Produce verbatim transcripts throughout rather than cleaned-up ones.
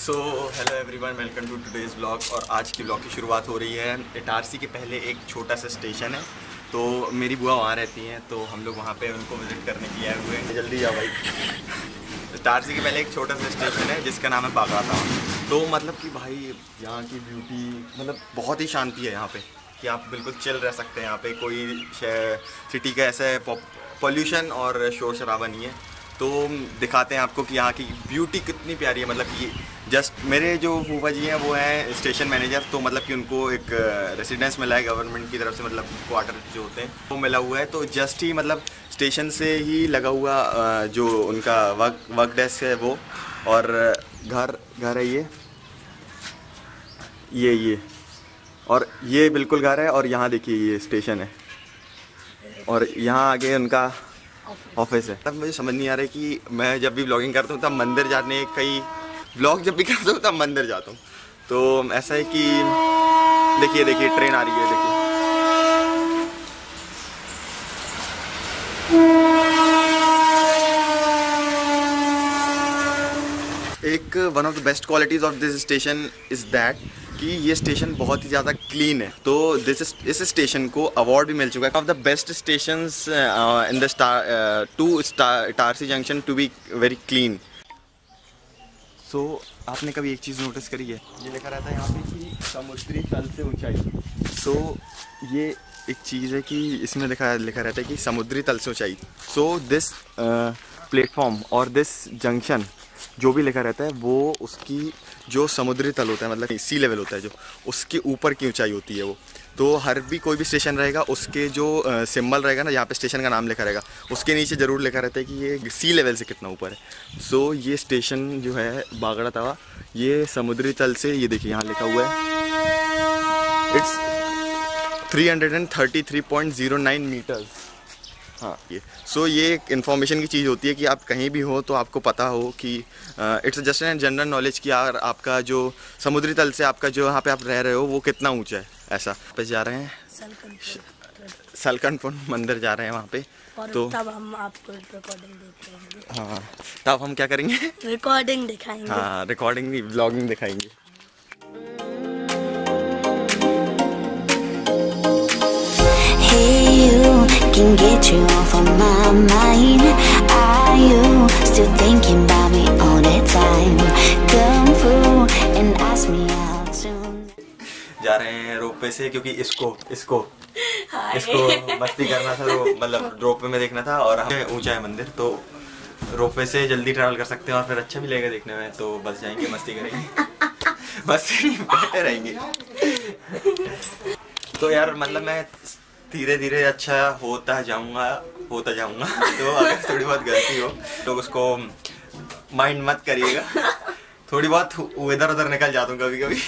So hello everyone, welcome to today's blog. और आज की ब्लॉग की शुरुआत हो रही है। इटारसी के पहले एक छोटा सा स्टेशन है, तो मेरी बुआ वहाँ रहती हैं, तो हम लोग वहाँ पे उनको विज़िट करने के लिए आए हुए हैं। जल्दी जाओ भाई। इटारसी के पहले एक छोटा सा स्टेशन है जिसका नाम है बागड़ा। तो मतलब कि भाई यहाँ की ब्यूटी, मतलब बहुत ही शांति है यहाँ पे कि आप बिल्कुल चिल रह सकते हैं। यहाँ पे कोई सिटी का ऐसा पॉल्यूशन और शोर शराबा नहीं है। तो दिखाते हैं आपको कि यहाँ की ब्यूटी कितनी प्यारी है। मतलब कि जस्ट मेरे जो फूफा जी हैं वो हैं स्टेशन मैनेजर, तो मतलब कि उनको एक रेसिडेंस मिला है गवर्नमेंट की तरफ से, मतलब क्वार्टर जो होते हैं वो मिला हुआ है। तो जस्ट ही मतलब स्टेशन से ही लगा हुआ जो उनका वर्क वर्क डेस्क है वो, और घर घर है ये ये ये और ये बिल्कुल घर है। और यहाँ देखिए ये स्टेशन है और यहाँ आगे उनका ऑफिस है। तब मुझे समझ नहीं आ रहा है कि मैं जब भी ब्लॉगिंग करता हूँ तब मंदिर जाने, कई ब्लॉग जब भी करता हूँ तब मंदिर जाता हूँ। तो ऐसा है कि देखिए देखिए ट्रेन आ रही है, देखिए। एक one of the best qualities of this station is that कि ये स्टेशन बहुत ही ज़्यादा क्लीन है। तो दिस इस स्टेशन को अवार्ड भी मिल चुका है of the best stations in the star to Itarsi junction to be very clean. So आपने कभी एक चीज़ नोटिस करी है, ये लिखा रहता है यहाँ पे कि समुद्री तल से ऊंचाई। सो so, ये एक चीज़ है कि इसमें लिखा लिखा रहता है कि समुद्री तल से ऊंचाई। सो दिस प्लेटफॉर्म और दिस जंक्शन जो भी लिखा रहता है वो उसकी जो समुद्री तल होता है, मतलब सी लेवल होता है, जो उसके ऊपर की ऊंचाई होती है वो। तो हर भी कोई भी स्टेशन रहेगा उसके जो सिंबल रहेगा ना, यहाँ पे स्टेशन का नाम लिखा रहेगा, उसके नीचे ज़रूर लिखा रहता है कि ये सी लेवल से कितना ऊपर है। सो so, ये स्टेशन जो है बागड़ा तवा, ये समुद्री तल से, ये देखिए यहाँ लिखा हुआ है it's three hundred thirty three point zero nine metres. हाँ ये सो so, ये एक इन्फॉर्मेशन की चीज़ होती है कि आप कहीं भी हो तो आपको पता हो कि it's just an general knowledge कि यार आपका जो समुद्री तल से आपका जो यहाँ पे आप रह रहे हो वो कितना ऊंचा है। ऐसा पे जा रहे हैं सलकनपुर मंदिर जा रहे हैं वहाँ पे। और तो तब हम आपको रिकॉर्डिंग दिखाएंगे। हाँ तब हम क्या करेंगे, रिकॉर्डिंग दिखाएंगे। हाँ रिकॉर्डिंग नहीं, व्लॉगिंग दिखाएंगे। Can get you off of my mind. Are you still thinking about me all the time? Come through and ask me out soon. जा रहे हैं रोपवे से, क्योंकि इसको इसको इसको मस्ती करना था, तो मतलब रोपवे में देखना था। और हमें ऊंचा है मंदिर, तो रोपवे से जल्दी ट्रैवल कर सकते हैं और फिर अच्छा भी लगेगा देखने में। तो बस जाएंगे, मस्ती करेंगे, मस्ती बैठे रहेंगे। तो यार मतलब मैं धीरे धीरे अच्छा होता जाऊंगा होता जाऊंगा तो अगर थोड़ी बहुत गलती हो तो उसको माइंड मत करिएगा। थोड़ी बहुत इधर उधर निकल जाता हूँ कभी कभी।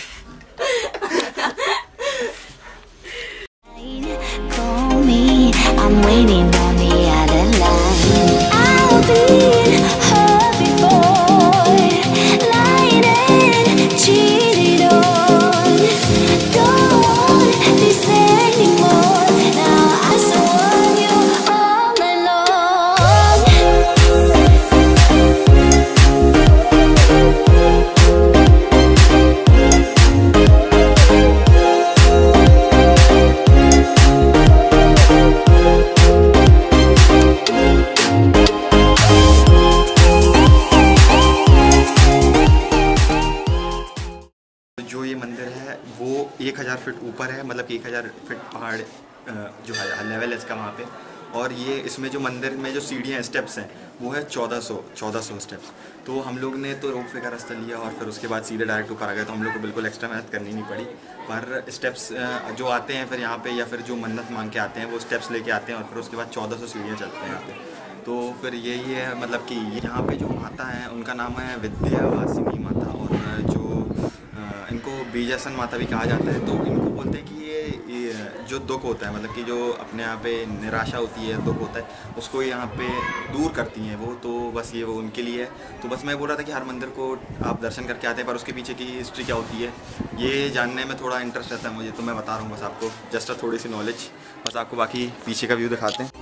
जो ये मंदिर है वो एक हज़ार फीट ऊपर है, मतलब कि एक हज़ार फीट पहाड़ जो है लेवल है इसका वहाँ पे। और ये इसमें जो मंदिर में जो सीढ़ियाँ स्टेप्स हैं वो है चौदह सौ चौदह सौ स्टेप्स। तो हम लोग ने तो रोपवे का रास्ता लिया और फिर उसके बाद सीधे डायरेक्ट ऊपर आ गए, तो हम लोग को बिल्कुल एक्स्ट्रा मेहनत करनी नहीं पड़ी। पर स्टेप्स जो आते हैं फिर यहाँ पे, या फिर जो मन्नत मांग के आते हैं वो स्टेप्स लेके आते हैं और फिर उसके बाद चौदह सौ सीढ़ियाँ चलते हैं यहाँ पे। तो फिर यही है, मतलब कि यहाँ पे जो माता है उनका नाम है विद्यावासिनी माता, और जो इनको बीजासन माता भी कहा जाता है। तो इनको बोलते हैं कि ये, ये जो दुख होता है, मतलब कि जो अपने यहाँ पे निराशा होती है, दुख होता है, उसको यहाँ पे दूर करती हैं वो। तो बस ये वो उनके लिए है। तो बस मैं बोल रहा था कि हर मंदिर को आप दर्शन करके आते हैं, पर उसके पीछे की हिस्ट्री क्या होती है ये जानने में थोड़ा इंटरेस्ट रहता है मुझे, तो मैं बता रहा हूँ बस आपको जस्ट थोड़ी सी नॉलेज। बस आपको बाकी पीछे का व्यू दिखाते हैं।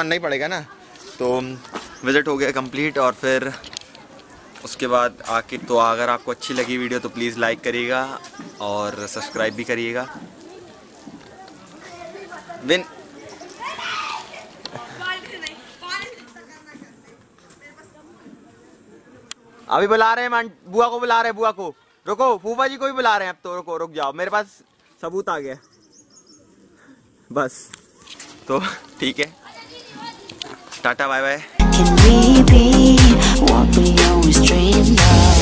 मानना ही पड़ेगा ना। तो विज़िट हो गया कंप्लीट, और फिर उसके बाद आके तो अगर आपको अच्छी लगी वीडियो तो प्लीज़ लाइक करिएगा और सब्सक्राइब भी करिएगा। विन अभी बुला रहे हैं, बुआ को बुला रहे हैं, बुआ को। रुको, फूफा जी को भी बुला रहे हैं अब तो। रुको, रुक जाओ, मेरे पास सबूत आ गया बस। तो ठीक है, टाटा बाय बाय।